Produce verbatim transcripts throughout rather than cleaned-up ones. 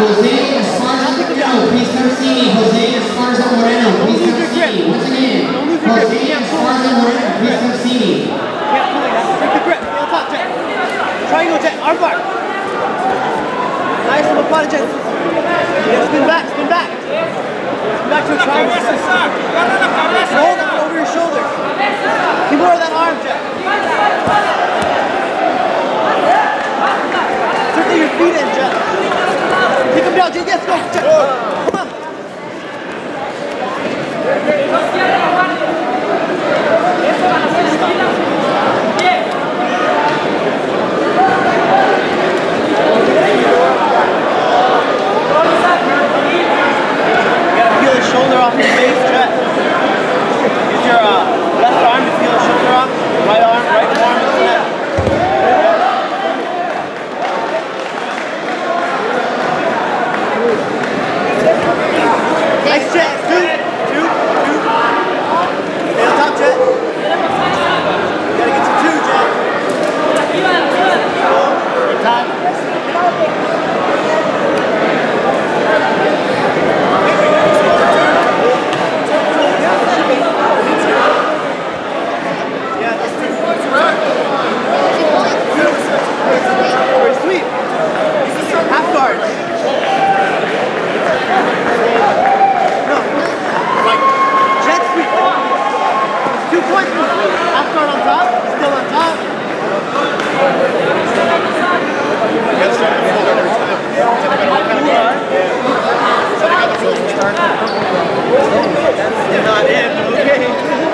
Jose Esparza Moreno, please come see me. Jose Esparza Moreno, please come see me. Once again, Jose Esparza Moreno, please come see me. Yeah, pull it. Take the grip. Stay on top, Jet. Triangle, Jet. Arm bar. Nice little body, Jet. Yeah, spin back, spin back. Spin back to a triangle, Jet. Hold it over your shoulder. Keep more of that arm, Jet. Circle your feet in, Jet. Take him down, Jet. Yes, go, Jet. Come on. Shoulder off your face, Jet. Use your uh, left arm to feel the shoulder off. Right arm, right arm to the neck. Nice, Jet. Two, two, two. Stay on top, Jet. You gotta get to two, Jet. Good time. They're not in, okay.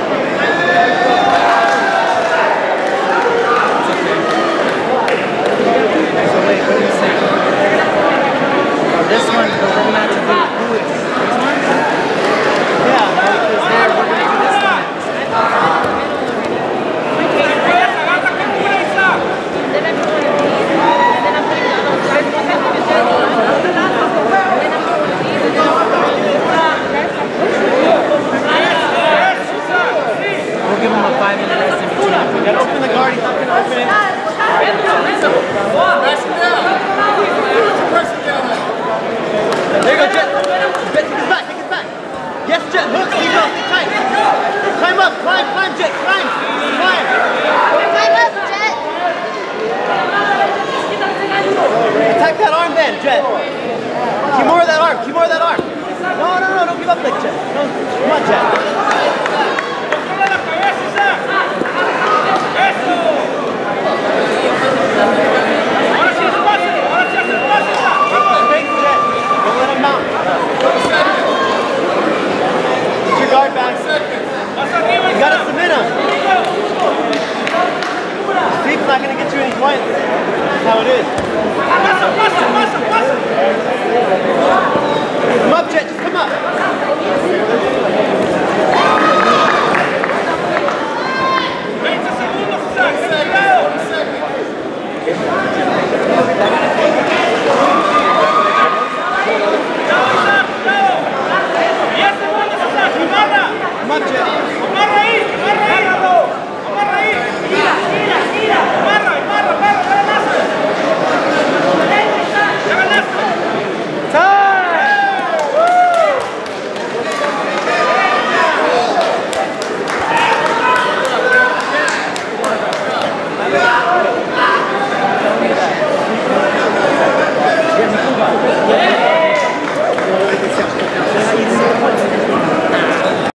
So wait, what are you saying? Oh, this one, but we're not to do who is this one? Yeah, because there we're going to do this one. We'll give him a five minute rest in between. You gotta open the guard, he's not gonna open it. There you go, Jet. Jet, take his back, take his back. Yes, Jet, hook, you go, stay tight. Climb up, climb, climb,